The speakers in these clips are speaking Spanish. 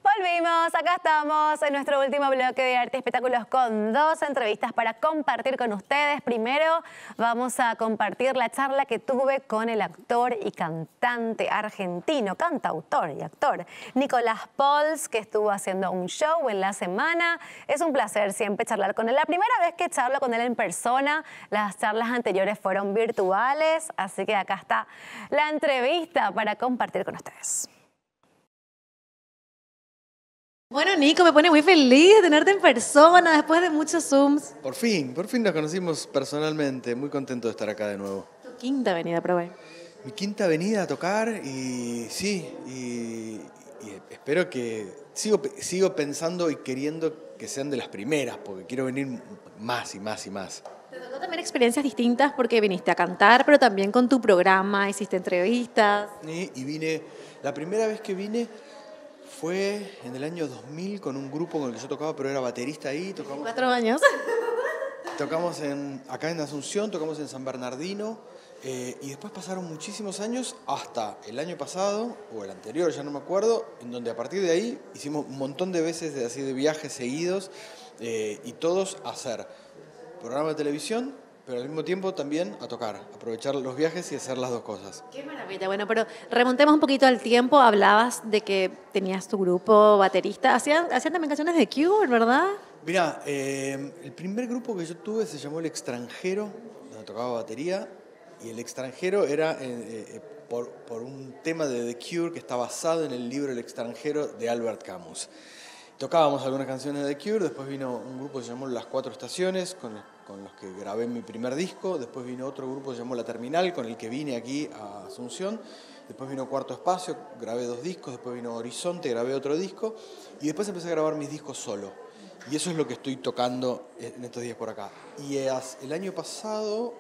Volvimos, acá estamos en nuestro último bloque de Arte y Espectáculos con dos entrevistas para compartir con ustedes. Primero vamos a compartir la charla que tuve con el actor y cantante argentino, cantautor y actor, Nicolás Pols, que estuvo haciendo un show en la semana. Es un placer siempre charlar con él. La primera vez que charlo con él en persona, las charlas anteriores fueron virtuales, así que acá está la entrevista para compartir con ustedes. Bueno, Nico, me pone muy feliz de tenerte en persona después de muchos Zooms. Por fin nos conocimos personalmente. Muy contento de estar acá de nuevo. Tu quinta venida, pero bueno. Mi quinta venida a tocar y sí, y espero que... Sigo pensando y queriendo que sean de las primeras, porque quiero venir más y más y más. Te tocó también experiencias distintas porque viniste a cantar, pero también con tu programa, hiciste entrevistas. Y vine, la primera vez que vine fue en el año 2000 con un grupo con el que yo tocaba, pero era baterista ahí. Tocamos 4 años. Tocamos acá en Asunción, tocamos en San Bernardino, y después pasaron muchísimos años hasta el año pasado, o el anterior, ya no me acuerdo, en donde a partir de ahí hicimos un montón de veces así de viajes seguidos, y todos a hacer programa de televisión, pero al mismo tiempo también a tocar, aprovechar los viajes y hacer las dos cosas. Qué maravilla. Bueno, pero remontemos un poquito al tiempo. Hablabas de que tenías tu grupo baterista. Hacían también canciones de Cure, ¿verdad? Mirá, el primer grupo que yo tuve se llamó El Extranjero, donde tocaba batería, y El Extranjero era por un tema de The Cure que está basado en el libro El Extranjero de Albert Camus. Tocábamos algunas canciones de The Cure, después vino un grupo que se llamó Las Cuatro Estaciones, con los que grabé mi primer disco, después vino otro grupo que se llamó La Terminal, con el que vine aquí a Asunción, después vino Cuarto Espacio, grabé 2 discos, después vino Horizonte, grabé otro disco, y después empecé a grabar mis discos solo. Y eso es lo que estoy tocando en estos días por acá. Y el año pasado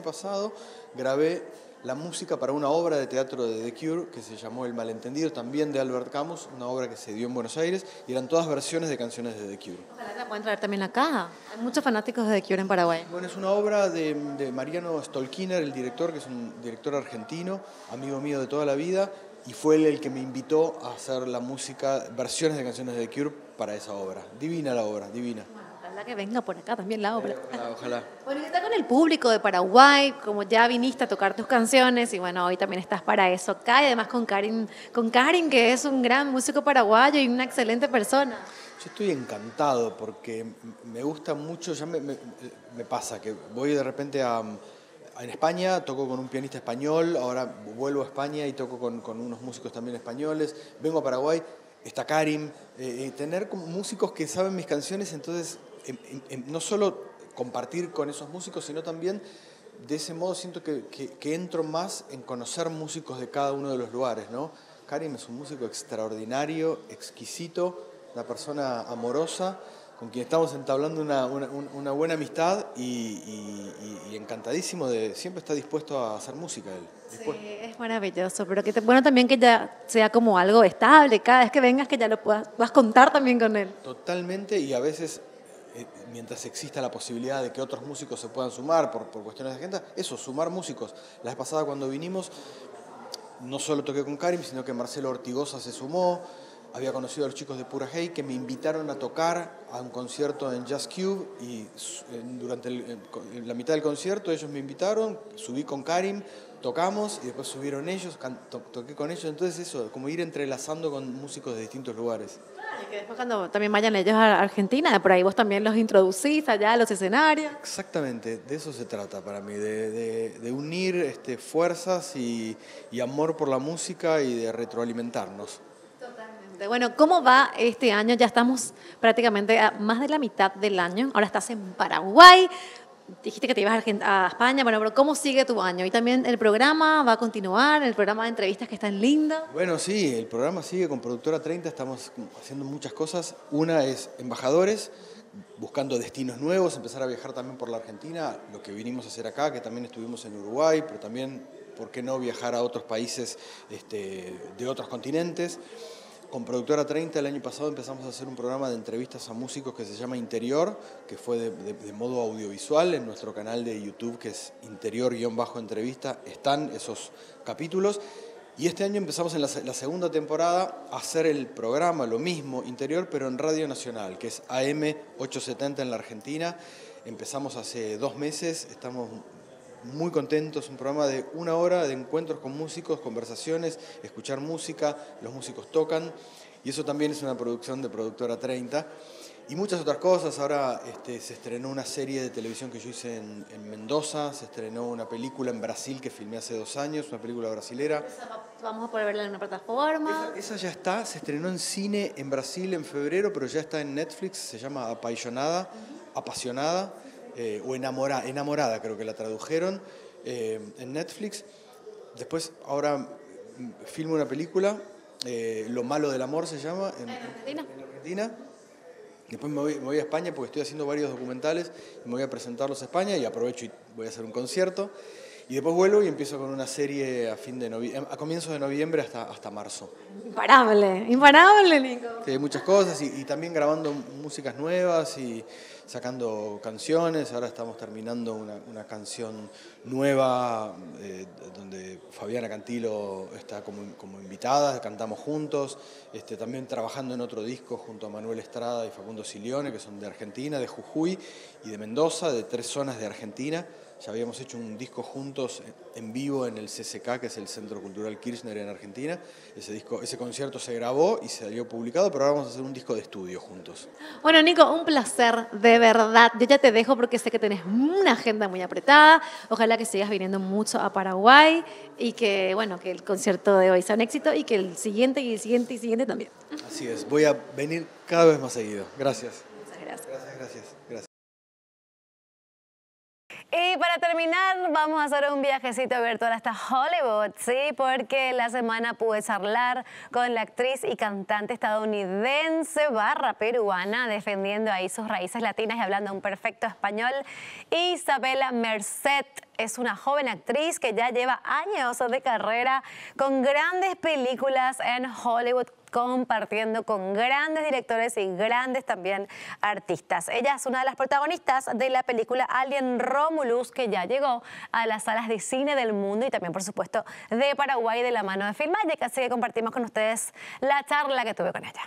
grabé la música para una obra de teatro de The Cure que se llamó El Malentendido, también de Albert Camus, una obra que se dio en Buenos Aires, y eran todas versiones de canciones de The Cure. Ojalá la puedan traer también acá. Hay muchos fanáticos de The Cure en Paraguay. Bueno, es una obra de Mariano Stolkiner, el director, que es un director argentino, amigo mío de toda la vida, y fue él el que me invitó a hacer la música, versiones de canciones de The Cure para esa obra. Divina la obra, divina. Ojalá que venga por acá también la obra. Ojalá. Bueno, y está con el público de Paraguay, como ya viniste a tocar tus canciones, y bueno, hoy también estás para eso acá, y además con Karin, que es un gran músico paraguayo y una excelente persona. Yo estoy encantado porque me gusta mucho, ya me pasa que voy de repente en España, toco con un pianista español, ahora vuelvo a España y toco con unos músicos también españoles, vengo a Paraguay, está Karim, tener músicos que saben mis canciones, entonces no solo compartir con esos músicos, sino también de ese modo siento que entro más en conocer músicos de cada uno de los lugares, ¿no? Karim es un músico extraordinario, exquisito, una persona amorosa, con quien estamos entablando una buena amistad y encantadísimo siempre está dispuesto a hacer música él. Sí, es maravilloso, pero bueno también que ya sea como algo estable, cada vez que vengas que ya lo puedas contar también con él. Totalmente, y a veces, mientras exista la posibilidad de que otros músicos se puedan sumar por cuestiones de agenda, sumar músicos. La vez pasada cuando vinimos, no solo toqué con Karim, sino que Marcelo Ortigosa se sumó. Había conocido a los chicos de Pura Hey que me invitaron a tocar a un concierto en Jazz Cube y durante la mitad del concierto ellos me invitaron, subí con Karim, tocamos y después subieron ellos, toqué con ellos, entonces eso, como ir entrelazando con músicos de distintos lugares. Claro, y que después cuando también vayan ellos a Argentina, por ahí vos también los introducís allá a los escenarios. Exactamente, de eso se trata para mí, de unir fuerzas y amor por la música y de retroalimentarnos. Bueno, ¿cómo va este año? Ya estamos prácticamente a más de la mitad del año. Ahora estás en Paraguay. Dijiste que te ibas a España. Bueno, pero ¿cómo sigue tu año? Y también el programa va a continuar, el programa de entrevistas que está en lindo. Bueno, sí, el programa sigue con Productora 30. Estamos haciendo muchas cosas. Una es embajadores, buscando destinos nuevos, empezar a viajar también por la Argentina, lo que vinimos a hacer acá, que también estuvimos en Uruguay, pero también, ¿por qué no viajar a otros países de otros continentes? Con Productora 30 el año pasado empezamos a hacer un programa de entrevistas a músicos que se llama Interior, que fue de modo audiovisual en nuestro canal de YouTube, que es Interior-entrevista, están esos capítulos. Y este año empezamos en la segunda temporada a hacer el programa, lo mismo, interior, pero en Radio Nacional, que es AM 870 en la Argentina. Empezamos hace 2 meses, estamos muy contentos, un programa de 1 hora de encuentros con músicos, conversaciones, escuchar música, los músicos tocan, y eso también es una producción de Productora 30. Y muchas otras cosas. Ahora se estrenó una serie de televisión que yo hice en Mendoza, se estrenó una película en Brasil que filmé hace 2 años, una película brasilera. Vamos a poder verla en una plataforma. Esa ya está, se estrenó en cine en Brasil en febrero, pero ya está en Netflix, se llama Apasionada, o Enamorada creo que la tradujeron, en Netflix. Después ahora filmo una película, Lo malo del amor se llama, ¿En Argentina? en Argentina. Después me voy a España porque estoy haciendo varios documentales y me voy a presentarlos a España y aprovecho y voy a hacer un concierto. Y después vuelvo y empiezo con una serie a comienzos de noviembre hasta marzo. Imparable, imparable, Nico. Sí, hay muchas cosas y también grabando músicas nuevas y sacando canciones. Ahora estamos terminando una canción nueva donde Fabiana Cantilo está como invitada, cantamos juntos. También trabajando en otro disco junto a Manuel Estrada y Facundo Silione, que son de Argentina, de Jujuy y de Mendoza, de 3 zonas de Argentina. Ya habíamos hecho un disco juntos en vivo en el CCK, que es el Centro Cultural Kirchner en Argentina. Ese concierto se grabó y salió publicado, pero ahora vamos a hacer un disco de estudio juntos. Bueno, Nico, un placer, de verdad. Yo ya te dejo porque sé que tenés una agenda muy apretada. Ojalá que sigas viniendo mucho a Paraguay y que, bueno, que el concierto de hoy sea un éxito y que el siguiente y el siguiente y el siguiente también. Así es, voy a venir cada vez más seguido. Gracias. Muchas gracias. Gracias. Y para terminar, vamos a hacer un viajecito virtual hasta Hollywood, ¿sí? Porque la semana pude charlar con la actriz y cantante estadounidense barra peruana, defendiendo ahí sus raíces latinas y hablando un perfecto español. Isabela Merced es una joven actriz que ya lleva años de carrera con grandes películas en Hollywood, compartiendo con grandes directores y grandes también artistas. Ella es una de las protagonistas de la película Alien Romulus, que ya llegó a las salas de cine del mundo y también, por supuesto, de Paraguay de la mano de Filmagic. Así que compartimos con ustedes la charla que tuve con ella.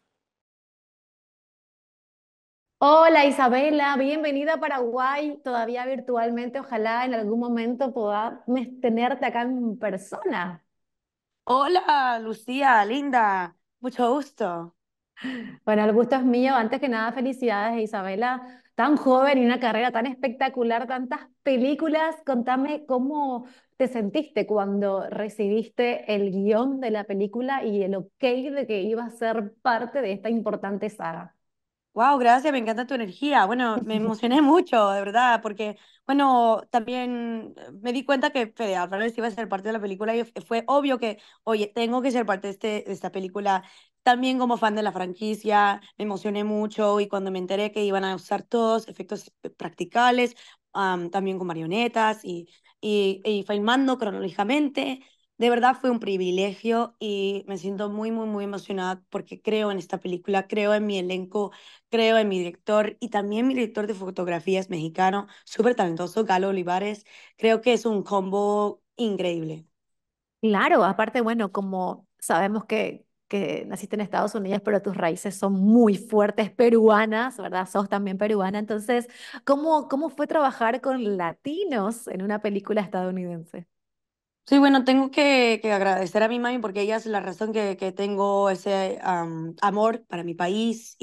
Hola Isabela, bienvenida a Paraguay, todavía virtualmente. Ojalá en algún momento podamos tenerte acá en persona. Hola, Lucía, linda, mucho gusto. Bueno, el gusto es mío. Antes que nada, felicidades, Isabela, tan joven y una carrera tan espectacular, tantas películas. Contame cómo te sentiste cuando recibiste el guión de la película y el ok de que iba a ser parte de esta importante saga. Wow, gracias, me encanta tu energía. Bueno, me emocioné mucho, de verdad, porque, bueno, también me di cuenta que Fede Álvarez iba a ser parte de la película y fue obvio que, oye, tengo que ser parte de esta película. También como fan de la franquicia, me emocioné mucho y cuando me enteré que iban a usar todos efectos practicales, también con marionetas y filmando cronológicamente. De verdad fue un privilegio y me siento muy, muy, muy emocionada porque creo en esta película, creo en mi elenco, creo en mi director y también mi director de fotografía es mexicano, súper talentoso, Galo Olivares. Creo que es un combo increíble. Claro, aparte, bueno, como sabemos que naciste en Estados Unidos, pero tus raíces son muy fuertes peruanas, ¿verdad? Sos también peruana. Entonces, ¿cómo fue trabajar con latinos en una película estadounidense? Sí, bueno, tengo que agradecer a mi mami porque ella es la razón que tengo ese amor para mi país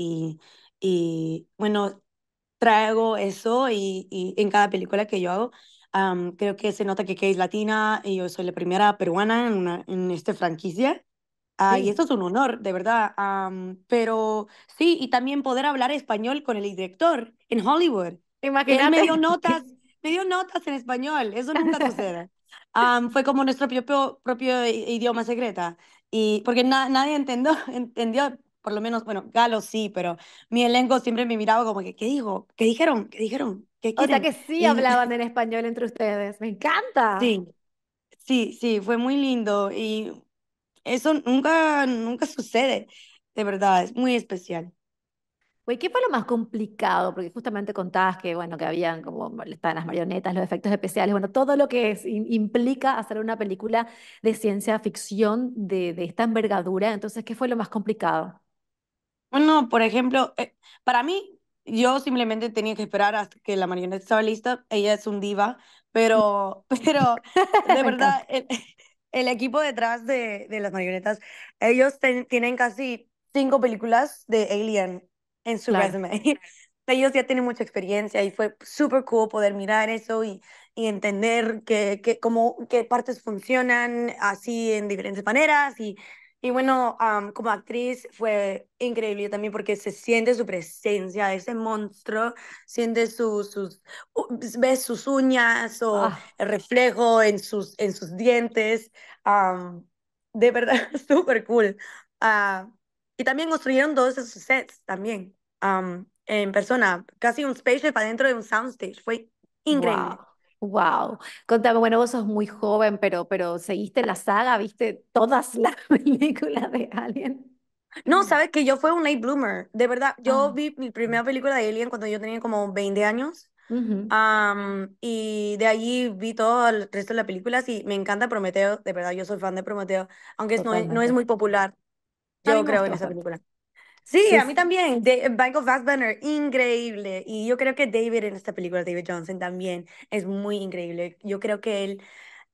y bueno, traigo eso y en cada película que yo hago, creo que se nota que Kay es latina y yo soy la primera peruana en esta franquicia. Y Sí. esto es un honor, de verdad. Pero sí, y también poder hablar español con el director en Hollywood. Él Imagínate. me dio notas en español, eso nunca sucede. Fue como nuestro propio idioma secreta. Y porque nadie entendió, por lo menos, bueno, Galo sí, pero mi elenco siempre me miraba como que, ¿qué dijo? ¿Qué dijeron? ¿Qué dijeron? ¿Qué O sea quieren? que sí Y hablaban en español entre ustedes. Me encanta. sí, sí, fue muy lindo. Y eso nunca sucede, de verdad, es muy especial. Oye, ¿qué fue lo más complicado? Porque justamente contabas que, bueno, que habían como, estaban las marionetas, los efectos especiales, bueno, todo lo que implica hacer una película de ciencia ficción de esta envergadura. Entonces, ¿qué fue lo más complicado? Bueno, por ejemplo, para mí, yo simplemente tenía que esperar hasta que la marioneta estaba lista. Ella es un diva, pero de Me verdad, encanta. el equipo detrás de las marionetas, ellos tienen casi 5 películas de Alien en su Claro. resume. Ellos ya tienen mucha experiencia y fue súper cool poder mirar eso y entender qué partes funcionan así en diferentes maneras y bueno, como actriz fue increíble también porque se siente su presencia, ese monstruo, siente ves sus uñas o Ah, el reflejo en sus dientes. am, de verdad, súper cool. Ah, y también construyeron todos esos sets también, en persona, casi un spaceship adentro de un soundstage. Fue wow. increíble. Wow. Contame, bueno, vos sos muy joven, pero seguiste la saga, viste todas las películas de Alien. No, sabes que yo fui un late bloomer, de verdad. Yo Ah, vi mi primera película de Alien cuando yo tenía como 20 años. ujú, Y de allí vi todo el resto de las películas y me encanta Prometeo, de verdad, yo soy fan de Prometeo, aunque no es totalmente. muy popular, A mí yo me creo, gusta en esa bastante. película. Sí, Sí, a mí sí. también, Michael Fassbender, increíble. Y yo creo que David en esta película, David Johnson también es muy increíble. Yo creo que él,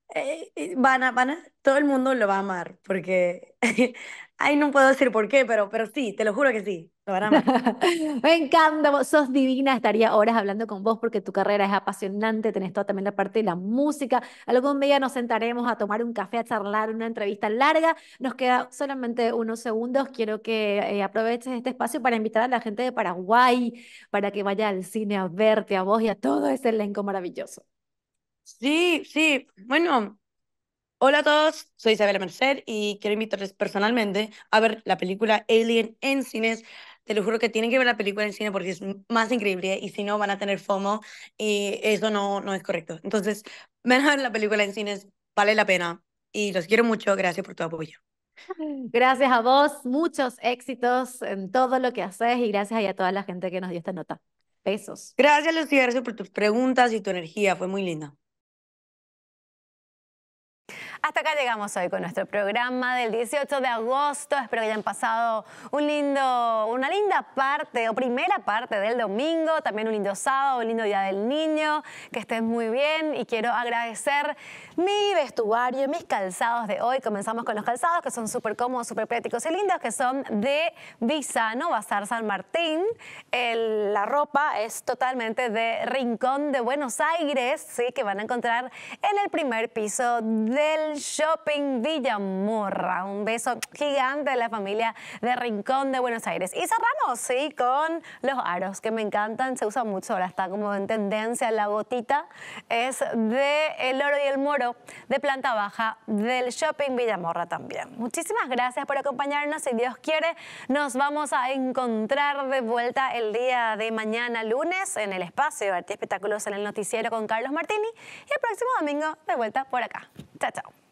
todo el mundo lo va a amar, porque, ay, no puedo decir por qué, pero sí, te lo juro que sí, lo van a amar. Me encanta, vos sos divina, estaría horas hablando con vos porque tu carrera es apasionante, tenés toda también la parte de la música. Algún día nos sentaremos a tomar un café, a charlar, una entrevista larga. Nos queda solamente unos segundos. Quiero que aproveches este espacio para invitar a la gente de Paraguay para que vaya al cine a verte, a vos y a todo ese elenco maravilloso. Sí, sí, bueno. Hola a todos, soy Isabela Merced y quiero invitarles personalmente a ver la película Alien en cines. Te lo juro que tienen que ver la película en cine porque es más increíble y si no van a tener FOMO y eso no es correcto. Entonces, ven a ver la película en cines, vale la pena y los quiero mucho. Gracias por tu apoyo. Gracias a vos, muchos éxitos en todo lo que haces y gracias a toda la gente que nos dio esta nota. Besos. Gracias, Lucía, gracias por tus preguntas y tu energía, fue muy linda. Hasta acá llegamos hoy con nuestro programa del 18 de agosto. Espero que hayan pasado una linda parte o primera parte del domingo, también un lindo sábado, un lindo día del niño, que estén muy bien y quiero agradecer mi vestuario, mis calzados de hoy. Comenzamos con los calzados que son súper cómodos, súper prácticos y lindos, que son de Visano, Bazar San Martín. La ropa es totalmente de Rincón de Buenos Aires, ¿sí? Que van a encontrar en el primer piso del Shopping Villamorra. Un beso gigante de la familia de Rincón de Buenos Aires. Y cerramos, ¿sí? Con los aros, que me encantan, se usa mucho, ahora está como en tendencia. La gotita es de El Oro y el Moro, de planta baja del Shopping Villamorra también. Muchísimas gracias por acompañarnos. Si Dios quiere, nos vamos a encontrar de vuelta el día de mañana, lunes, en el espacio de Arte y Espectáculos en el Noticiero con Carlos Martini. Y el próximo domingo, de vuelta por acá. Chao, chao.